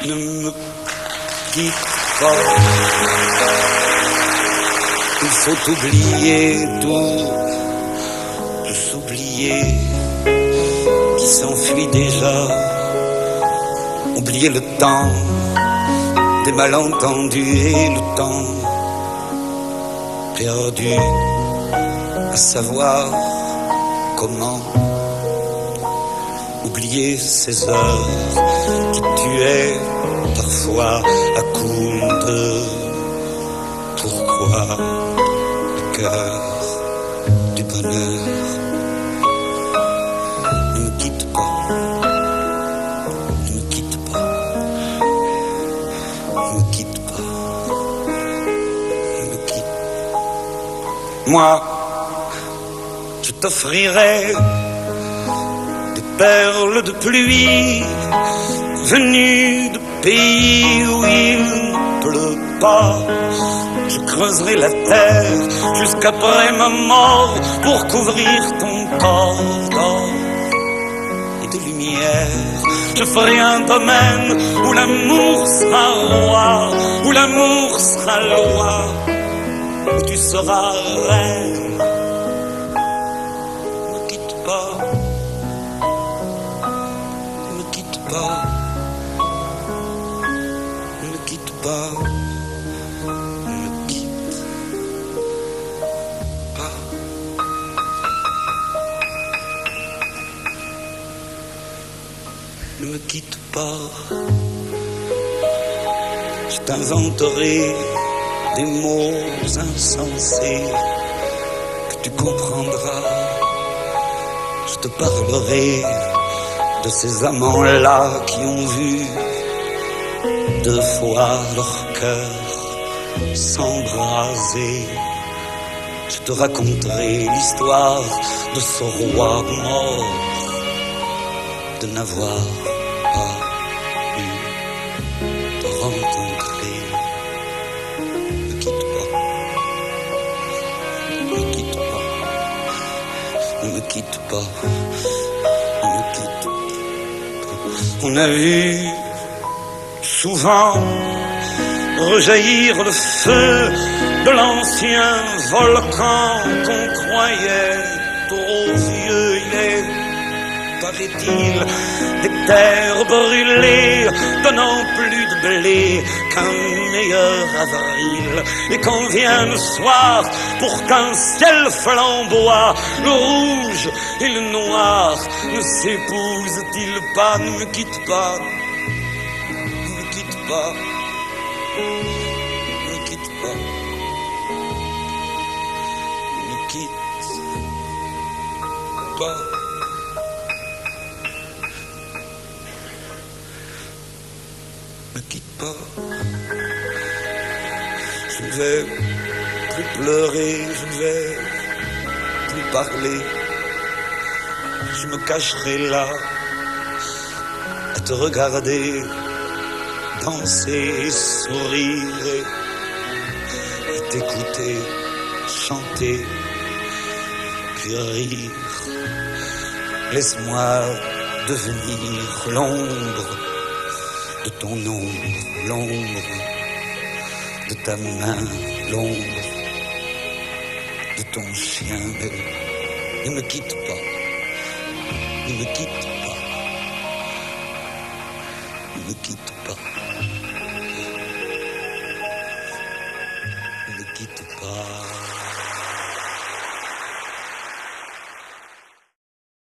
Ne me quitte pas. Il faut oublier tout s'oublier qui s'enfuit déjà. Oublier le temps des malentendus et le temps perdu à savoir comment. Oublier ces heures qui tuaient parfois à coups de pourquoi le cœur du bonheur. Ne me quitte pas, ne me quitte pas, ne me quitte pas, ne me quitte. Moi, je t'offrirai perles de pluie venues de pays où il ne pleut pas. Je creuserai la terre jusqu'après ma mort pour couvrir ton corps d'or et de lumière. Je ferai un domaine où l'amour sera roi, où l'amour sera loi, où tu seras reine. Ne me quitte pas. Ne me quitte pas, ne me quitte pas, ne me quitte pas. Ne me quitte pas, je t'inventerai des mots insensés que tu comprendras. Je te parlerai de ces amants-là qui ont vu deux fois leur cœur s'embraser. Je te raconterai l'histoire de ce roi mort, de n'avoir pas pu te rencontrer. Ne quitte pas, ne me quitte pas, ne me quitte pas, ne me quitte pas. On a vu souvent rejaillir le feu de l'ancien volcan qu'on croyait trop vieux. Il est, paraît-il, des terres brûlées donnant plus de blé qu'un meilleur avril. Et quand vient le soir pour qu'un ciel flamboie, le rouge et le noir ne s'épousent-ils pas? Ne me quitte pas, ne me quitte pas, ne me quitte pas, ne me quitte pas. Ne me quitte pas. Je ne vais plus pleurer, je ne vais plus parler. Je me cacherai là à te regarder danser et sourire et t'écouter chanter puis rire. Laisse-moi devenir l'ombre de ton ombre, l'ombre de ta main, l'ombre de ton chien. Ne me quitte pas, ne me quitte pas, ne me quitte pas, ne me quitte pas.